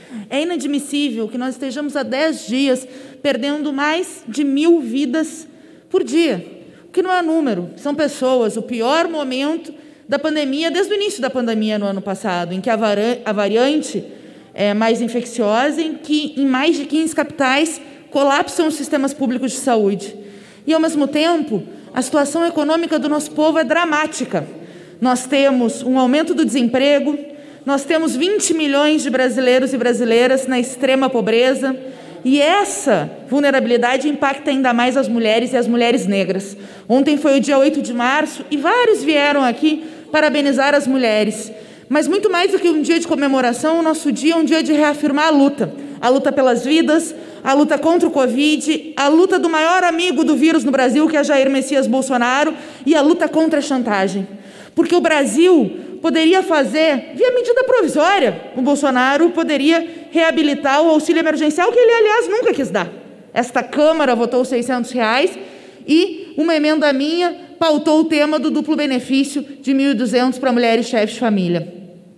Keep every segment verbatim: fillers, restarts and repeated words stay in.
É inadmissível que nós estejamos há dez dias perdendo mais de mil vidas por dia, o que não é número, são pessoas. O pior momento da pandemia, desde o início da pandemia no ano passado, em que a, a variante é mais infecciosa, em que em mais de quinze capitais colapsam os sistemas públicos de saúde. E, ao mesmo tempo, a situação econômica do nosso povo é dramática. Nós temos um aumento do desemprego, nós temos vinte milhões de brasileiros e brasileiras na extrema pobreza, e essa vulnerabilidade impacta ainda mais as mulheres e as mulheres negras. Ontem foi o dia oito de março e vários vieram aqui parabenizar as mulheres. Mas muito mais do que um dia de comemoração, o nosso dia é um dia de reafirmar a luta. A luta pelas vidas, a luta contra o Covid, a luta do maior amigo do vírus no Brasil, que é Jair Messias Bolsonaro, e a luta contra a chantagem. Porque o Brasil poderia fazer, via medida provisória, o Bolsonaro poderia reabilitar o auxílio emergencial, que ele, aliás, nunca quis dar. Esta Câmara votou seiscentos reais e uma emenda minha pautou o tema do duplo benefício de mil e duzentos para mulheres chefes de família.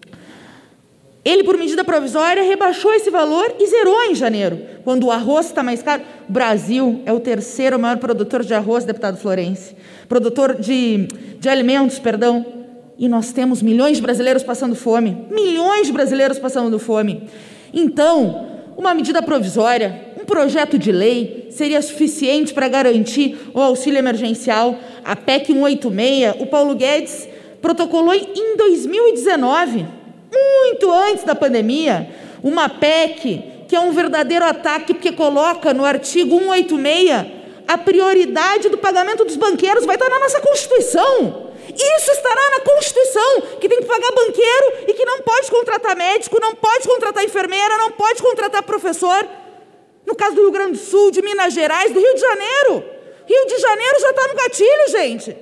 Ele, por medida provisória, rebaixou esse valor e zerou em janeiro, quando o arroz está mais caro. O Brasil é o terceiro maior produtor de arroz, deputado Florence, produtor de, de alimentos, perdão, e nós temos milhões de brasileiros passando fome, milhões de brasileiros passando fome. Então, uma medida provisória, um projeto de lei, seria suficiente para garantir o auxílio emergencial. A P E C cento e oitenta e seis, o Paulo Guedes protocolou em dois mil e dezenove, muito antes da pandemia, uma P E C que é um verdadeiro ataque, porque coloca no artigo cento e oitenta e seis a prioridade do pagamento dos banqueiros, vai estar na nossa Constituição. Isso estará na Constituição, que tem que pagar banqueiro e que não pode contratar médico, não pode contratar enfermeira, não pode contratar professor. No caso do Rio Grande do Sul, de Minas Gerais, do Rio de Janeiro. Rio de Janeiro já está no gatilho, gente.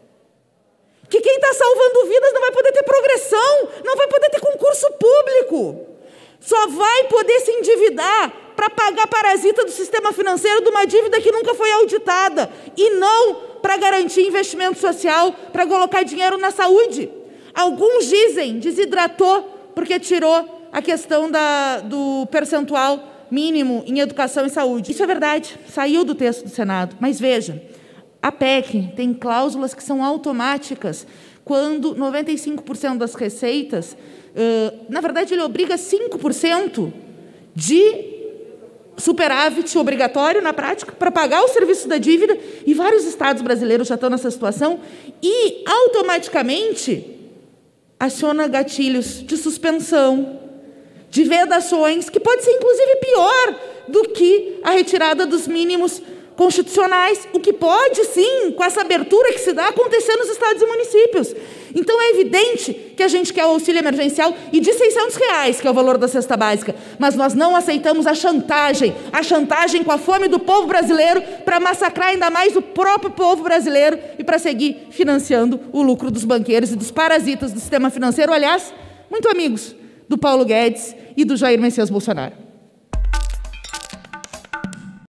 Que quem está salvando vidas não vai poder ter progressão, não vai poder ter concurso público. Só vai poder se endividar para pagar parasita do sistema financeiro de uma dívida que nunca foi auditada. E não para garantir investimento social, para colocar dinheiro na saúde. Alguns dizem, desidratou, porque tirou a questão da, do percentual mínimo em educação e saúde. Isso é verdade, saiu do texto do Senado. Mas veja, a P E C tem cláusulas que são automáticas, quando noventa e cinco por cento das receitas, uh, na verdade, ele obriga cinco por cento de superávit obrigatório na prática para pagar o serviço da dívida, e vários estados brasileiros já estão nessa situação, e automaticamente aciona gatilhos de suspensão, de vedações, que pode ser inclusive pior do que a retirada dos mínimos constitucionais, o que pode sim, com essa abertura que se dá, acontecer nos estados e municípios. Então é evidente que a gente quer o auxílio emergencial e de seiscentos reais, que é o valor da cesta básica, mas nós não aceitamos a chantagem, a chantagem com a fome do povo brasileiro para massacrar ainda mais o próprio povo brasileiro e para seguir financiando o lucro dos banqueiros e dos parasitas do sistema financeiro, aliás, muito amigos do Paulo Guedes e do Jair Messias Bolsonaro.